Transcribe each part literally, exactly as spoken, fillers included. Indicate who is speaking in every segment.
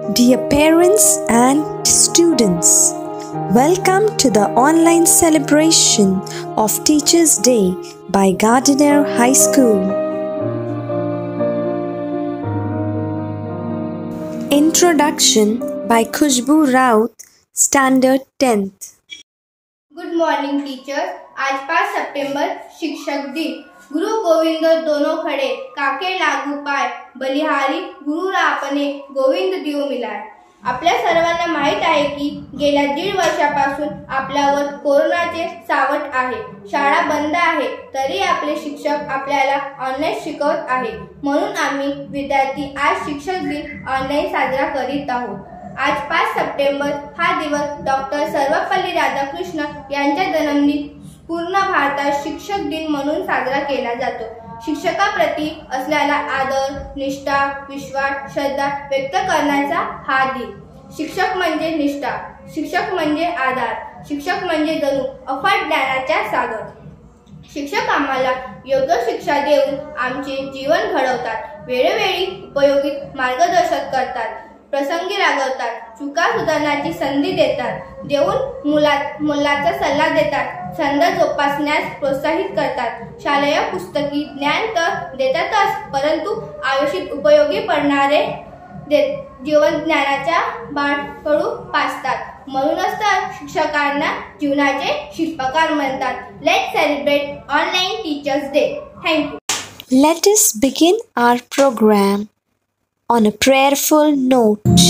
Speaker 1: Dear parents and students, welcome to the online celebration of Teachers' Day by Gardiner High School. Introduction by Khushbu Raut, Standard tenth.
Speaker 2: Good morning teacher. आज पाच September शिक्षक दिन. गुरु गोविंद दोनों खडे, काके लागू पाय, बलिहारी गुरु आपणे, गोविंद दियो मिलाय. आपल्या सर्वांना माहित आहे की गेल्या दीड वर्षापासून आपल्यावर कोरोनाचे सावट आहे. शाळा बंद आहे तरी आपले शिक्षक आपल्याला ऑनलाईन शिकवत आहे. म्हणून आम्ही विद्यार्थी आज शिक्षक दिन ऑनलाईन साजरा करीत आहोत. आज पाच सप्टेंबर हा दिवस डॉक्टर सर्वपल्ली राधाकृष्ण यांच्या जन्मदिन पूर्ण भारतात शिक्षक दिन म्हणून साजरा केला जातो. शिक्षकाप्रती असलेला आदर, निष्ठा, विश्वास, श्रद्धा व्यक्त करण्याचा हा दिन. शिक्षक म्हणजे निष्ठा, शिक्षक म्हणजे आधार, शिक्षक म्हणजे जणू अफाट ज्ञानाचा सागर. शिक्षक आम्हाला योग्य शिक्षा देऊन आमचे जीवन घडवतात. वेळोवेळी उपयोगी मार्गदर्शन करतात, प्रसंगी रागवतात, चुका सुधारण्याची संधी देतात, देऊन मुलात मुलाचा सल्ला देतात, छंद जोपासण्यास प्रोत्साहित करतात. शालेय पुस्तकी ज्ञान तर देतातच, परंतु आयुष्यात उपयोगी पडणारे जीवन ज्ञानाच्या बाटकडू पाचतात. म्हणूनच तर शिक्षकांना जीवनाचे शिल्पकार म्हणतात. Let's celebrate online teachers day. Thank you.
Speaker 1: Let us begin our program on a prayerful note.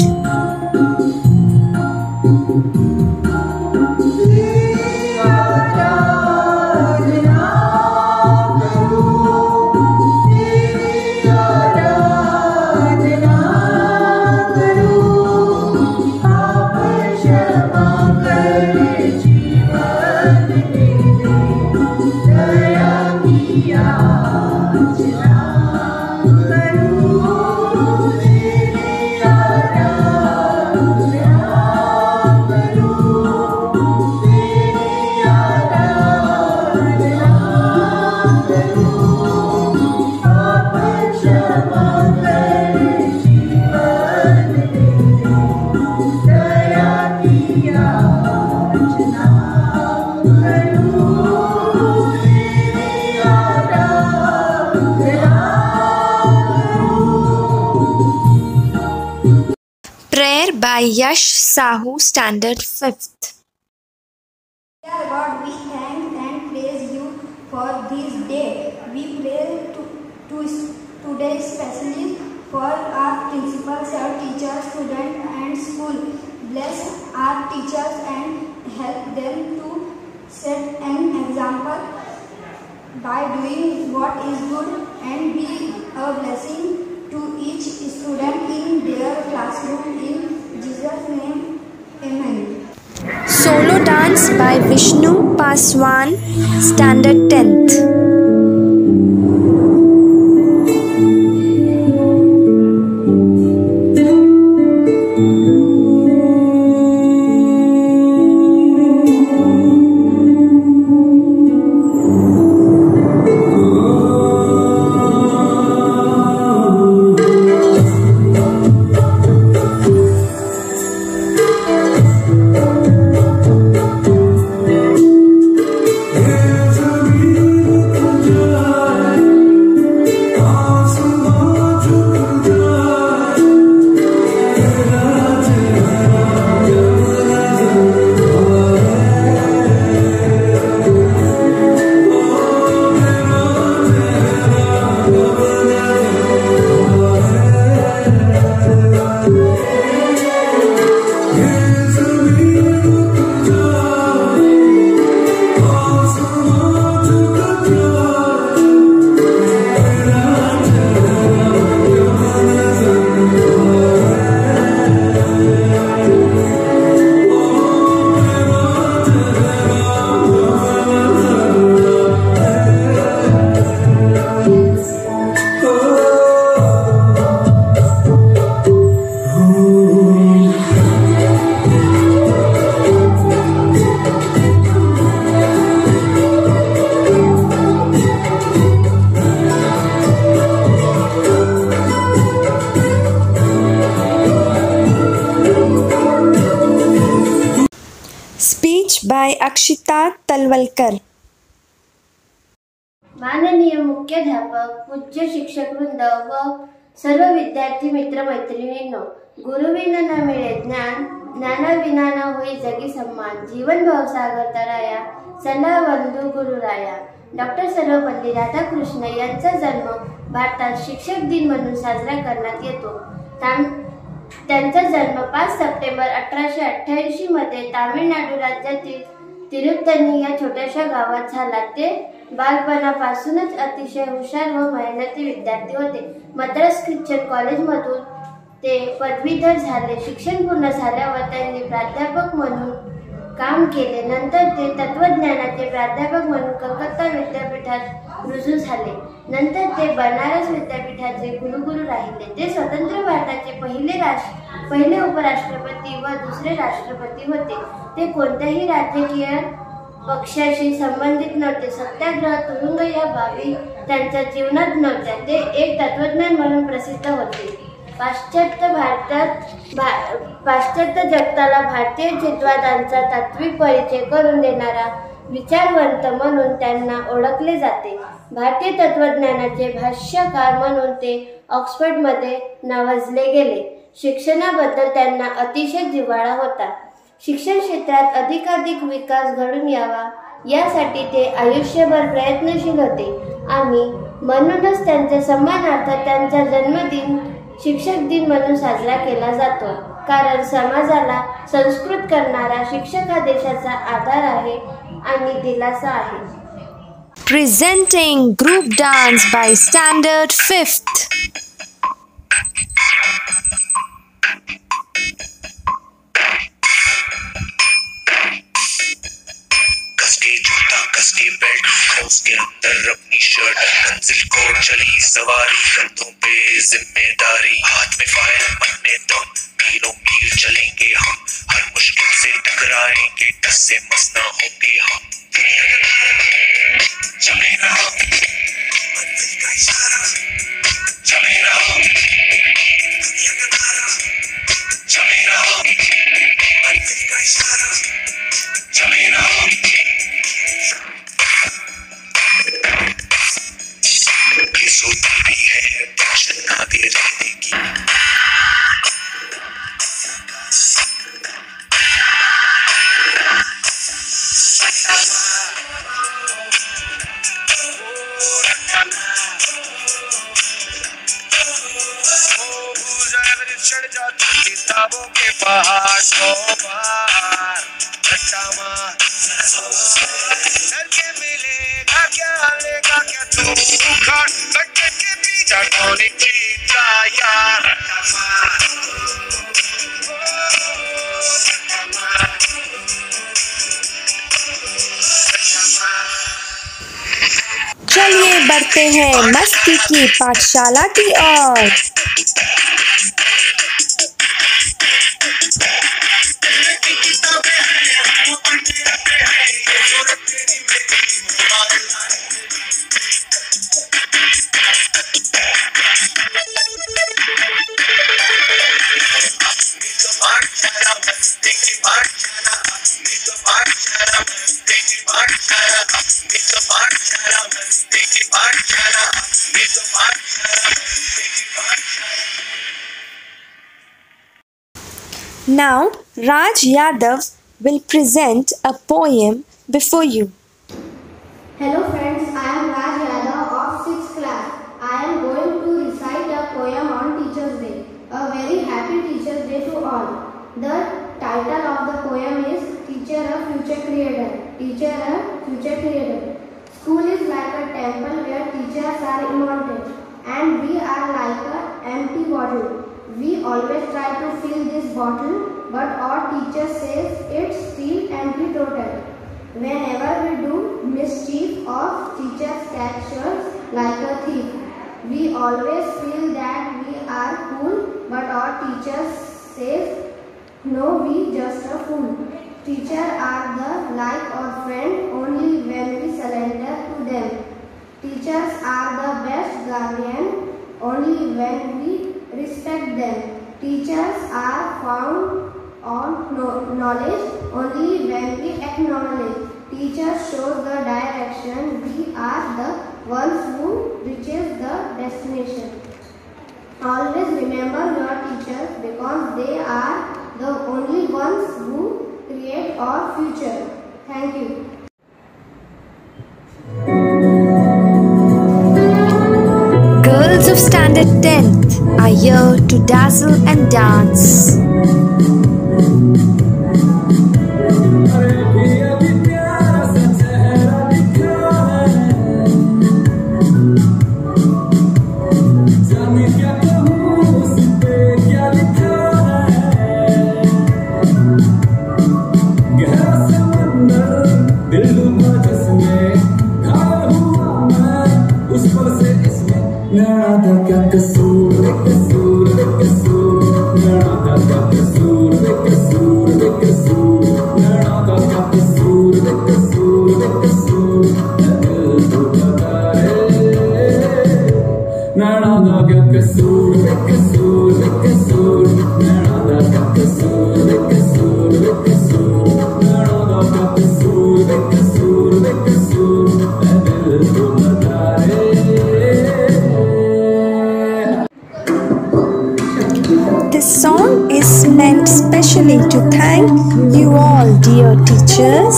Speaker 1: Prayer by Yash Sahu, Standard fifth.
Speaker 3: Dear God, we thank and praise you for this day. We pray to, to today especially for our principals, our teachers, students and school. Bless our teachers and help them to set an example by doing what is good and be a blessing to each student in their classroom. In Jesus' name, Amen.
Speaker 1: Solo dance by Vishnu Paswan, Standard tenth.
Speaker 4: Here's a
Speaker 1: by Akshita Talwalkar.
Speaker 4: माननीय मुख्याध्यापक, पूज्य शिक्षक वृंद व सर्व विद्यार्थी मित्र मैत्रिणींनो, गुरुविना न मिळे ज्ञान, ज्ञानाविना न होई जगी सम्मान. जीवन भवसागर तराया, सल्ला बंधू गुरुराया. डॉक्टर सर्वपल्ली राधाकृष्ण यांचा जन्म भारतात शिक्षक दिन म्हणून साजरा करण्यात येतो. त्यांचा जन्म पाच सप्टेंबर अठराशे अठ्ठ्याऐंशी मध्ये तामिळनाडू राज्यातील तिरुत्तनी या छोट्याशा गावात झाला. ते बालपणापासूनच अतिशय हुशार व मेहनती विद्यार्थी होते. मद्रास ख्रिश्चन कॉलेजमधून ते पदवीधर झाले. शिक्षण पूर्ण झाल्यावर त्यांनी प्राध्यापक म्हणून काम केले. नंतर ते तत्वज्ञानाचे प्राध्यापक म्हणून कलकत्ता विद्यापीठात रुजू झाले. नंतर ते बनारस विद्यापीठाचे कुलगुरू राहिले. ते स्वतंत्र भारताचे पहिले राष्ट्र पहिले उपराष्ट्रपती व दुसरे राष्ट्रपती होते. ते कोणत्याही राजकीय पक्षाशी संबंधित नव्हते. सत्याग्रह, तुरुंग या बाबी त्यांच्या जीवनात नव्हत्या. ते एक तत्वज्ञान म्हणून प्रसिद्ध होते. पाश्चात्य भारतात पाश्चात्य जगताला भारतीय चिंतनवादांचा तात्विक परिचय करून देणारा विचारवंत म्हणून त्यांना ओळखले जाते. भारतीय तत्वज्ञानाचे भाष्यकार म्हणून ते ऑक्सफर्डमध्ये नावाजले गेले. शिक्षणाबद्दल त्यांना अतिशय जिव्हाळा होता. शिक्षण क्षेत्रात अधिकाधिक विकास घडून यावा यासाठी ते आयुष्यभर प्रयत्नशील होते आणि म्हणूनच त्यांच्या सन्मानार्थ त्यांचा जन्मदिन शिक्षक दिन म्हणून साजरा केला जातो. कारण समाजाला संस्कृत करणारा शिक्षक हा देशाचा आधार आहे आणि दिलासा आहे.
Speaker 1: Presenting group dance by Standard Fifth.
Speaker 5: कसके बेल्ट, उसके अंदर अपनी शर्ट, मंजिल को चली सवारी, कंधों पे जिम्मेदारी, हाथ में फाइल मन में दम, मीलों मील चलेंगे हम, हर मुश्किल से टकराएंगे, टस से मस न होंगे हम. चले रहो मंजिल का इशारा, चले रहो दुनिया का नारा, चले रहो मंजिल का इशारा, चले रहो. सोती भी है टेंशन ना दे रहने की. चढ़ जाती किताबों के पहाड़ सौ बार धक्का मार करके मिलेगा क्या, लेगा क्या तू उखाड़, कट्टे के पीछा कौन जीता यार. धक्का मार धक्का मार धक्का मार.
Speaker 1: चलिए बढ़ते हैं मस्ती की पाठशाला की ओर. Now, Raj Yadav will present a poem before you.
Speaker 3: Hello friends, I am Raj Yadav of sixth class. I am going to recite a poem on Teachers Day. A very happy Teachers Day to all. The title of the poem is Teacher a Future Creator. Teacher a Future Creator. School is like a temple where teachers are immortal and we are like an empty bottle. We always try to fill this bottle, but our teacher says it's still empty total. Whenever we do mischief, our teachers catch us like a thief. We always feel that we are cool, but our teacher says, no, we just a fool. Teachers are the like our friend only when we surrender to them. Teachers are the best guardian only when we respect them. Teachers are found on knowledge only when we acknowledge. Teacher shows the direction. We are the ones who reaches the destination. Always remember your teachers because they are the only ones who create our future. Thank you.
Speaker 1: Girls of Standard tenth are here to dazzle and dance. This song is meant specially to thank you all, dear teachers.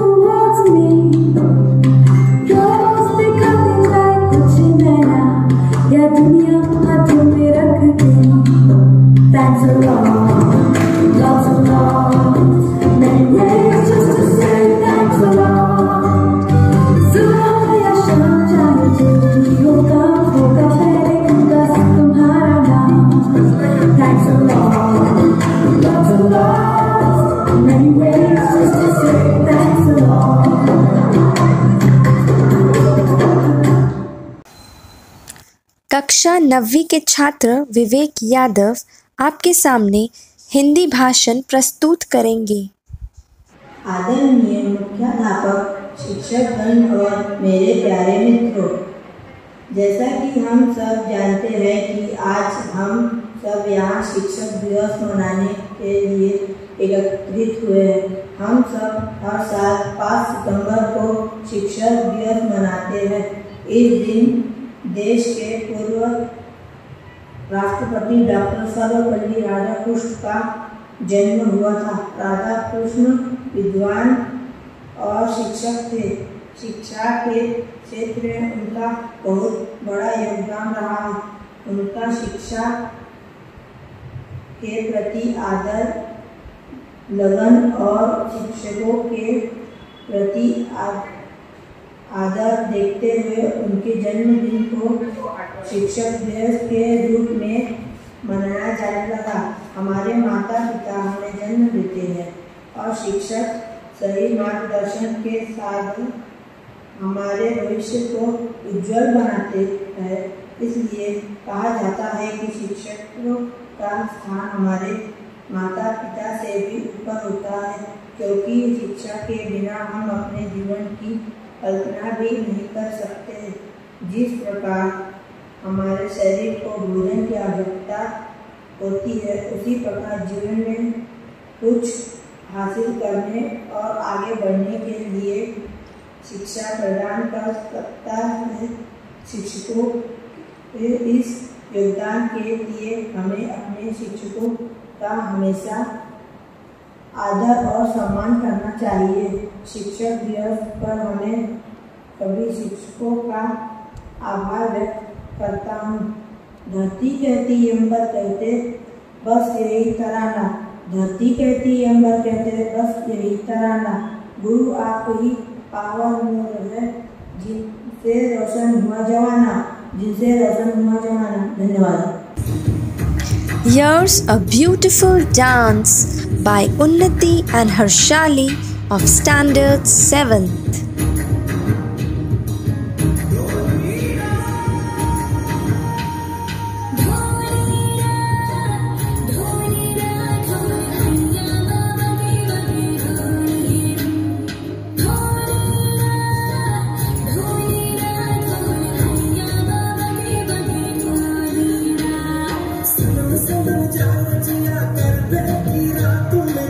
Speaker 6: Thanks a lot, lots of love, many ways just to say thanks a lot. सुबह शाम चाहे जो होगा होगा मेरे बस तुम्हारा नाम. Thanks a lot, lots of love, many ways just to say thanks a lot.
Speaker 1: कक्षा नवीं के छात्र विवेक यादव आपके सामने हिंदी भाषण प्रस्तुत करेंगे।
Speaker 7: आदरणीय मुख्याध्यापक, शिक्षकगण और मेरे प्यारे मित्रों, जैसा कि हम सब जानते हैं कि आज हम सब यहाँ शिक्षक दिवस मनाने के लिए एकत्रित हुए हैं। हम सब हर साल पाँच सितंबर को शिक्षक दिवस मनाते हैं। इस दिन देश के पूर्व राष्ट्रपति डॉक्टर सर्वपल्ली राधाकृष्ण का जन्म हुआ था। राधाकृष्ण विद्वान और शिक्षक थे। शिक्षा के क्षेत्र में उनका बहुत बड़ा योगदान रहा है। उनका शिक्षा के प्रति आदर, लगन और शिक्षकों के प्रति आदर देखते हुए उनके जन्मदिन को शिक्षक दिवस के रूप में मनाया जाने लगा। हमारे माता पिता हमें जन्म देते हैं और शिक्षक सही मार्गदर्शन के साथ हमारे भविष्य को उज्जवल बनाते हैं। इसलिए कहा जाता है कि शिक्षकों का स्थान हमारे माता पिता से भी ऊपर होता है, क्योंकि शिक्षा के बिना हम अपने जीवन की कल्पना भी नहीं कर सकते। जिस प्रकार हमारे शरीर को भोजन की आवश्यकता होती है, उसी प्रकार जीवन में कुछ हासिल करने और आगे बढ़ने के लिए शिक्षा प्रदान कर सकता है। शिक्षकों के इस योगदान के लिए हमें अपने शिक्षकों का हमेशा आदर और सम्मान करना चाहिए। शिक्षक दिवस पर हमें सभी शिक्षकों का आभार व्यक्त करता हूँ। धरती कहती अंबर कहते बस यही तराना, धरती कहती अंबर कहते बस यही तराना। गुरु आप ही पावन नूर है, जिनसे रोशन हुआ जमाना, जिनसे रोशन हुआ जमाना। धन्यवाद।
Speaker 1: Here's a beautiful dance by Unnati and Harshali of Standard seventh.
Speaker 6: जाओ जिया कर बेटी रात में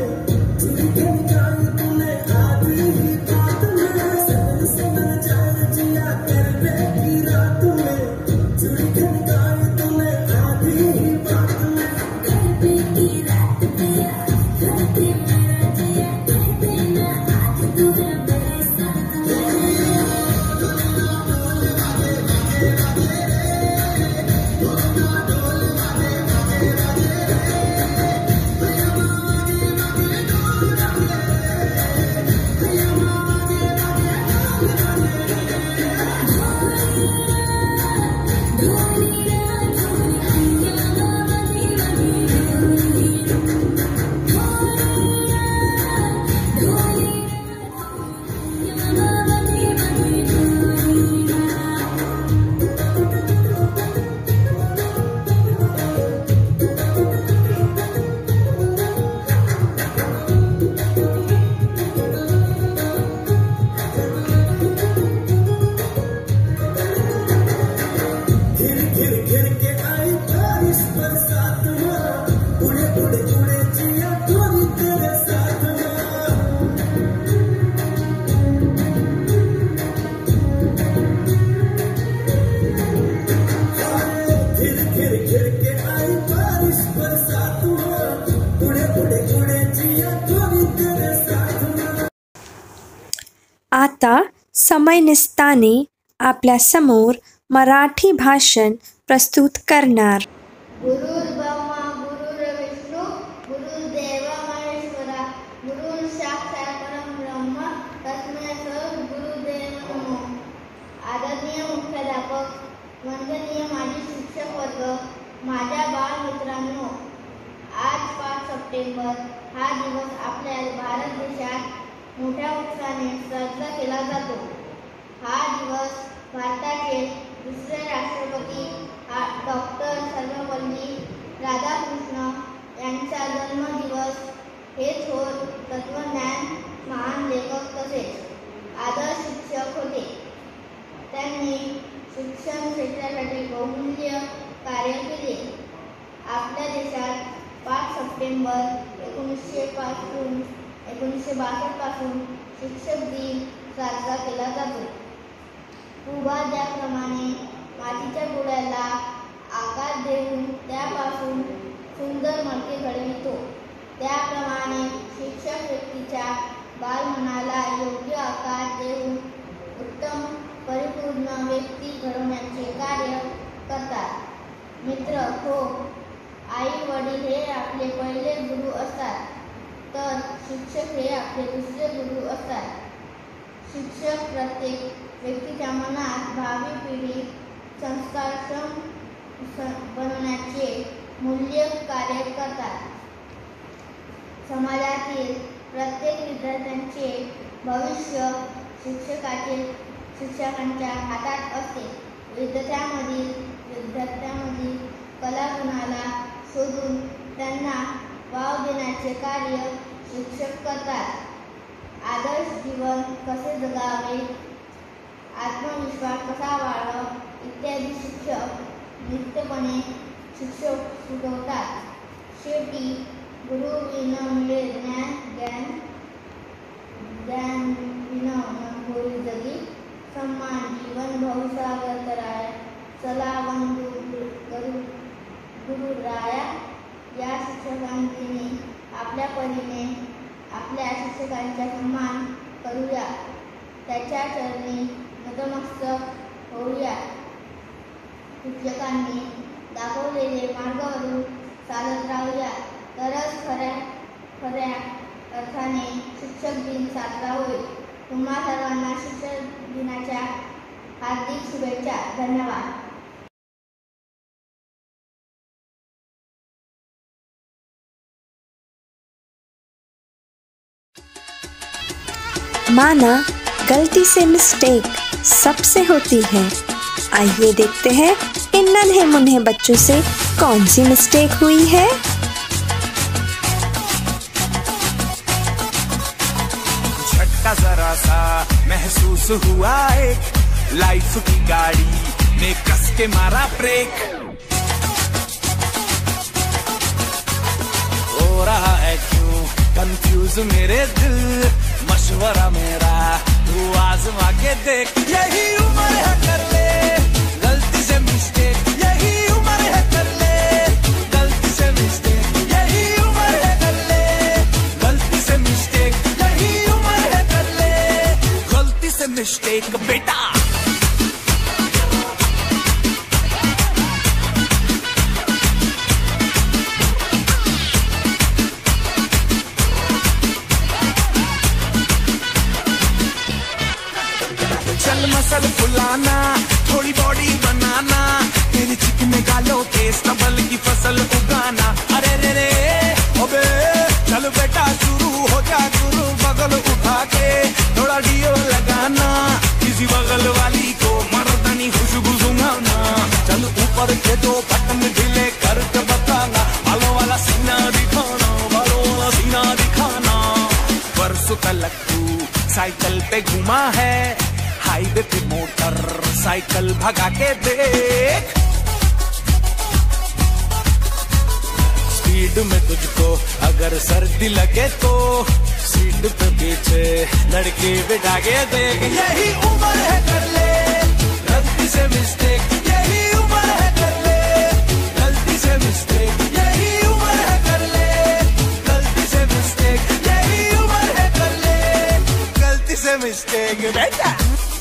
Speaker 1: आता समय निस्ताने आपल्या समोर मराठी भाषण प्रस्तुत करणार.
Speaker 2: गुरुर्ब्रह्मा गुरुर्विष्णू गुरुर्देव महेश्वरा गुरुः साक्षात् परब्रह्म तस्मै श्री गुरुदेव नमः. आदरणीय मुख्याध्यापक, वंदनीय माजी शिक्षक वर्ग, माझ्या बालमित्रांनो, आज पाच सप्टेंबर हा दिवस आपल्या भारत देशात मोठ्या उत्साहाने साजरा केला जातो. हा दिवस भारताचे दुसरे राष्ट्रपती डॉक्टर सर्वपल्ली राधाकृष्ण यांचा जन्मदिवस. हे थोर तत्वज्ञान, महान लेखक तसेच आदर्श शिक्षक होते. त्यांनी शिक्षण क्षेत्रासाठी बहुमूल्य कार्य केले. आपल्या देशात पाच सप्टेंबर एकोणीसशे पासून एकोणीसशे बासष्ट पासून शिक्षक दिन साजरा केला जातो. उभा ज्याप्रमाणे मातीच्या गोळ्याला आकार देऊन त्यापासून सुंदर मडके घडवितो, त्याप्रमाणे शिक्षक व्यक्तीच्या बालमनाला योग्य आकार देऊन उत्तम परिपूर्ण व्यक्ती घडवण्याचे कार्य करतात. मित्र हो, आई वडील हे आपले पहिले गुरु असतात, तर शिक्षक हे आपले दुसरे गुरु असतात. शिक्षक प्रत्येक व्यक्तीच्या मनात भावी पिढी संस्कारक्षम बनवण्याचे मूल्य कार्य करतात. समाजातील प्रत्येक विद्यार्थ्यांचे भविष्य शिक्षकाचे शिक्षकांच्या हातात असते. विद्यार्थ्यांमधील विद्यार्थ्यांमधील कलागुणाला शोधून त्यांना वाव देण्याचे कार्य शिक्षक करतात. आदर्श जीवन कसे जगावे, आत्मविश्वास कसा वाढवा इत्यादी शिक्षक नित्यपणे शिक्षक शिकवतात. शेवटी गुरु विना मिळे ज्ञान, ज्ञान ज्ञान विना न होईल जगी. सम्मान जीवन भवसागर तराया, चला वंदू गुरु गुरुराया. या शिक्षकांनी आपल्या परीने आपल्या शिक्षकांचा सन्मान करूया, त्याच्या चरणी नतमस्तक होऊया. शिक्षकांनी दाखवलेले मार्गावरून चालत राहूया, तरच खऱ्या खऱ्या अर्थाने शिक्षक दिन साजरा होईल. तुम्हा सर्वांना शिक्षक दिनाच्या हार्दिक शुभेच्छा. धन्यवाद.
Speaker 1: माना गलती से मिस्टेक सबसे होती है. आइए देखते हैं इन नन्हे मुन्हे बच्चों से कौन सी मिस्टेक हुई है.
Speaker 5: झटका जरा सा महसूस हुआ एक, लाइफ की गाड़ी ने कस के मारा ब्रेक. हो रहा है क्यों कंफ्यूज मेरे दिल, मशवरा मेरा तू आजमा के देख. यही उम्र है कर ले गलती से मिस्टेक, यही उम्र है कर ले गलती से मिस्टेक, यही उम्र है कर ले गलती से मिस्टेक, यही उम्र है कर ले गलती से मिस्टेक. बेटा चल मसल फुलाना, थोड़ी बॉडी बनाना, तेरे चिकने गालों के स्टबल की फसल उगाना. अरे रे रे ओबे चल बेटा शुरू हो जा गुरु, बगल उठा के थोड़ा डियो लगाना, किसी बगल वाली को मर्दानी खुशबू सुंघाना. चल ऊपर के दो बटन ढीले करके बताना, बालों वाला सीना दिखाना, बालों वाला सीना दिखाना. परसों तक तू साइकिल पे घुमा है, हाईवे पे मोटर साइकिल भगा के देख. स्पीड में तुझको अगर सर्दी लगे तो सीट पे पीछे लड़के बिठा के देख. यही उम्र है कर ले गलती से मिस्टेक, यही उम्र है कर ले गलती से मिस्टेक, यही उम्र है कर ले गलती से मिस्टेक, यही उम्र है कर ले गलती से मिस्टेक.
Speaker 8: करेंगे बेटा।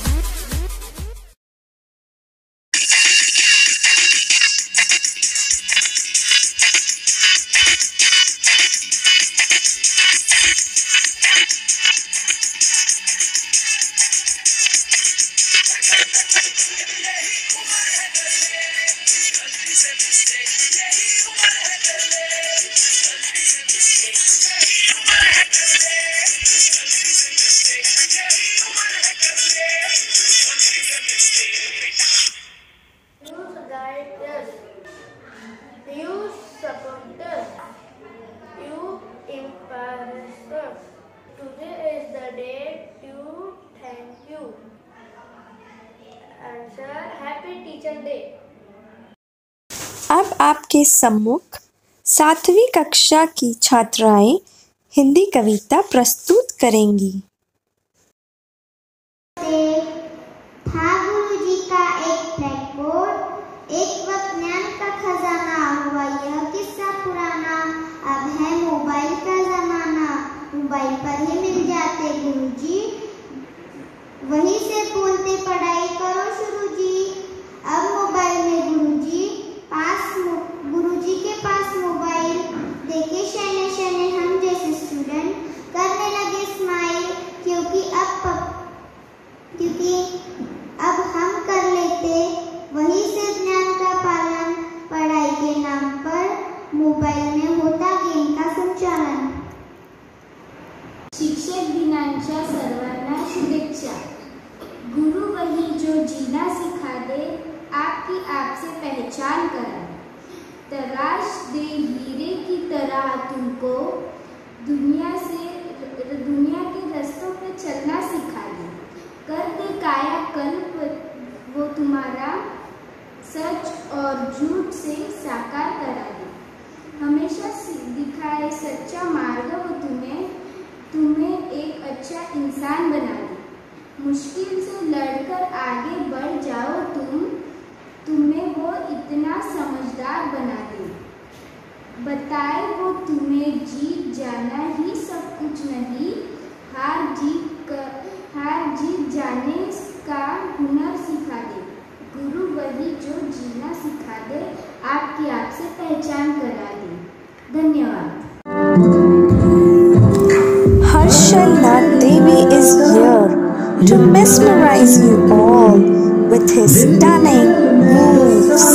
Speaker 4: You support us. You empower us. Today is the day to thank you. Answer: Happy Teacher Day.
Speaker 1: अब आपके सम्मुख सातवीं कक्षा की छात्राएं हिंदी कविता प्रस्तुत करेंगी।
Speaker 3: था गुरुजी का एक ब्लैकबोर्ड, एक वक्त ज्ञान का खजाना, हुआ यह किस्सा पुराना, अब है मोबाइल का जमाना, मोबाइल पर ही मिल जाते गुरुजी, वहीं से बोलते पढ़ाई करो शुरू जी। अब मोबाइल में गुरुजी पास गुरुजी के पास मोबाइल देखे शने शने हम जैसे स्टूडेंट करने लगे स्माइल, क्योंकि अब क्योंकि अब हम कर लेते वही से ज्ञान का पालन, पढ़ाई के नाम पर मोबाईल में होता गेम का संचालन। शिक्षक दिनांच्या सर्वांना शुभेच्छा। गुरु वही जो जीना सिखा दे, आपकी आपसे पहचान करा, तलाश दे हीरे की तरह तुमको, दुनिया से दुनिया के रास्तों पे चलना सिखा दे, कर दे कायाकल्प वो तुम्हारा, सच और झूठ से साकार करा दे, हमेशा दिखाए सच्चा मार्ग वो तुम्हें, तुम्हें एक अच्छा इंसान बना दे, मुश्किल से लड़कर आगे बढ़ जाओ तुम, तुम्हें वो इतना समझदार बना दे, बताए वो तुम्हें जीत जाना ही सब कुछ नहीं, हार जीत कर हार जीत जाने का हुनर सिखा दे, गुरु वही जो जीना सिखा दे, आपकी आपसे पहचान करा दे। धन्यवाद।
Speaker 1: Harshal Nath Devi is here to mesmerize you all with his stunning moves.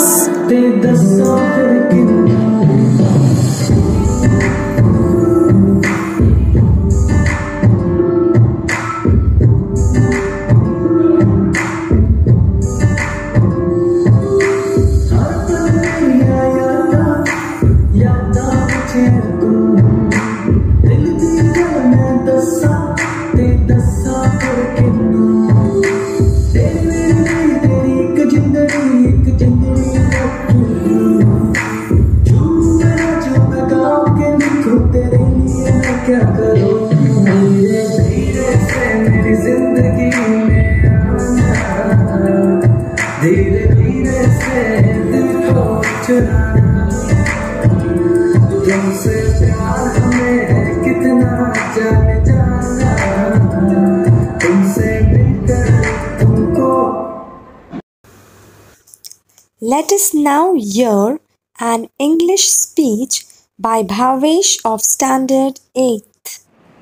Speaker 1: Let us now hear an English speech by Bhavesh of Standard eighth.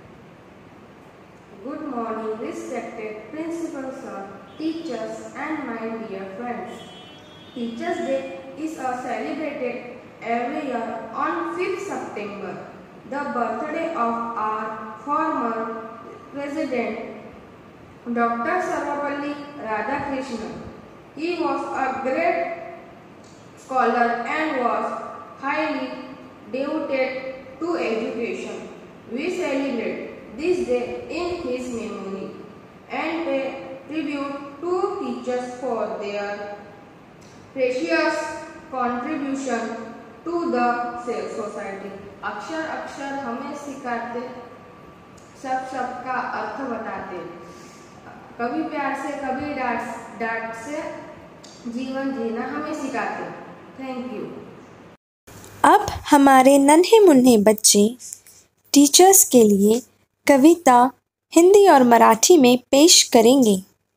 Speaker 9: Good morning, respected principal sir, teachers and my dear friends. Teachers' Day is celebrated every year on fifth September, the birthday of our former President, Doctor Sarvapalli Radhakrishnan. He was a great scholar and was highly devoted to education. We celebrate this day in his memory and pay tribute to teachers for their precious contribution to the society. अक्षर अक्षर हमें सिखाते, सब सबका अर्थ बताते, कभी प्यार से कभी डांट डांट से जीवन जीना हमें सिखाते। Thank you.
Speaker 1: अब हमारे नन्हे मुन्ने बच्चे टीचर्स के लिए कविता हिंदी और मराठी में पेश करेंगे।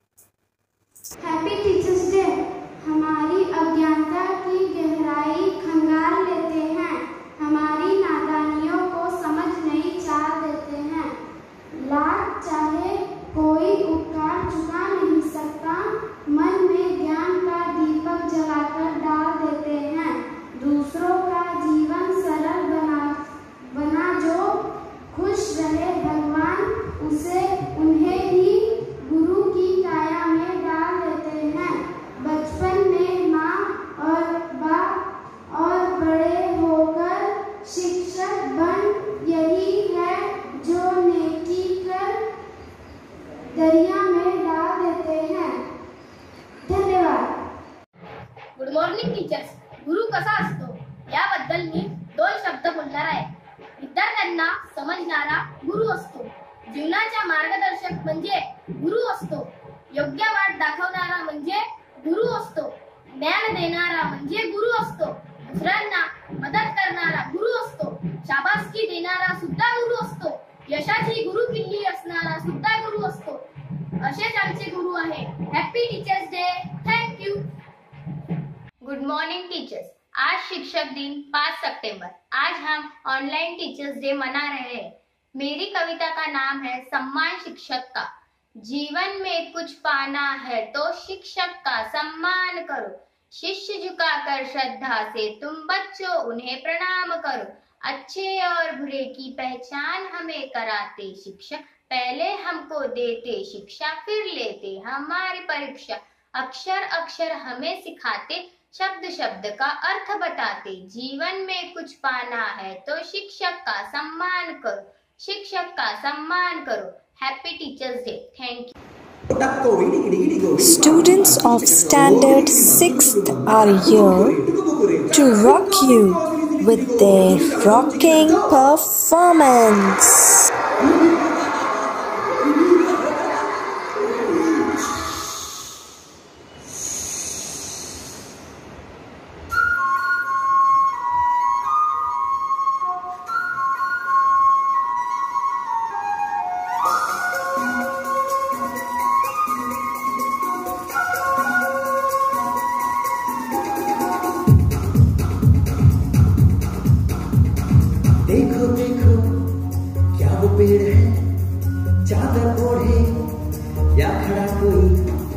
Speaker 3: Happy teachers day. हमारी अज्ञानता की गहराई खंगाल लेते हैं, हमारी नादानियों को समझ नई चाल देते हैं। लाख चाहे कोई उपकार चुका नहीं सकता, मन में ज्ञान का दीपक जलाकर डाल देते हैं। दूसरों का जीवन सरल बना बना जो खुश रहे भगवान, उसे उन्हें ही गुरु की काया में डाल देते हैं। बचपन में माँ और बाप और बड़े होकर शिक्षक बन, यही है जो नेकी कर दरिया में डाल देते हैं। धन्यवाद।
Speaker 2: Good morning teachers. गुरु कसा असतो याबद्दल मी दोन शब्द बोलणार आहे। विद्यार्थ्यांना समजणारा गुरु असतो, जीवनाचा मार्गदर्शक म्हणजे गुरु असतो, योग्य वाट दाखवणारा म्हणजे गुरु असतो, ज्ञान देणारा म्हणजे गुरु असतो, दुसऱ्यांना मदत करणारा गुरु असतो, शाबासकी देणारा सुद्धा गुरु असतो, यशाची गुरु किल्ली असणारा सुद्धा गुरु असतो। असेच आमचे गुरु आहे। Happy teachers day. Thank you. Good morning teachers. आज शिक्षक दिन पाँच सितंबर। आज हम ऑनलाइन टीचर्स डे मना रहे हैं। मेरी कविता का नाम है सम्मान शिक्षक का। जीवन में कुछ पाना है तो शिक्षक का सम्मान करो, शिष्य झुकाकर श्रद्धा से तुम बच्चों उन्हें प्रणाम करो। अच्छे और बुरे की पहचान हमें कराते शिक्षक, पहले हमको देते शिक्षा फिर लेते हमारी परीक्षा। अक्षर अक्षर हमें सिखाते, शब्द शब्द का अर्थ बताते। जीवन में कुछ पाना है तो शिक्षक का सम्मान करो, शिक्षक का सम्मान करो। Happy teachers day. Thank you.
Speaker 1: Students of Standard sixth are here to rock you with their rocking performance.
Speaker 8: देखो देखो क्या वो पेड़ है, चादर ओढ़े या खड़ा कोई।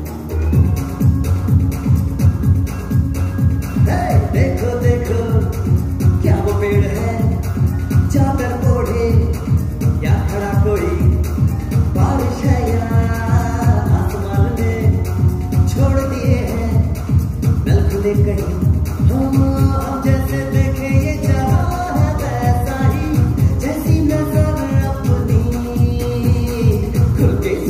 Speaker 8: हे देखो देखो क्या वो पेड़ है, चादर ओढ़े या खड़ा कोई। बारिश है या आसमान में छोड़ दिए हैं नल खुले कहीं। हम हम जैसे देखे ये जहां खुल के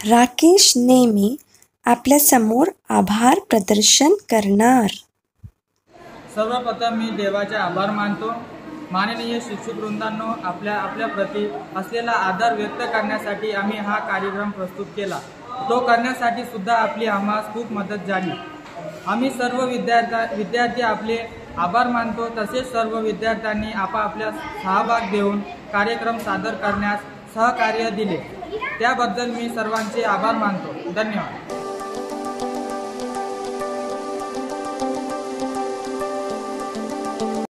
Speaker 1: राकेश नेमे आपल्या समोर आभार प्रदर्शन करणार.
Speaker 10: सर्वप्रथम मी देवाचे आभार मानतो. माननीय शिक्षक वृंदांनो, आपल्या आपल्या प्रती असलेला आदर व्यक्त करण्यासाठी आम्ही हा कार्यक्रम प्रस्तुत केला. तो करण्यासाठी सुद्धा आपली आम्हाला खूप मदत झाली. आम्ही सर्व विद्यार्थी विद्यार्थी आपले आभार मानतो. तसेच सर्व विद्यार्थ्यांनी आपापल्या सहभाग देऊन कार्यक्रम सादर करण्यास सहकार्य दिले त्याबद्दल मी सर्वांचे आभार मानतो. धन्यवाद.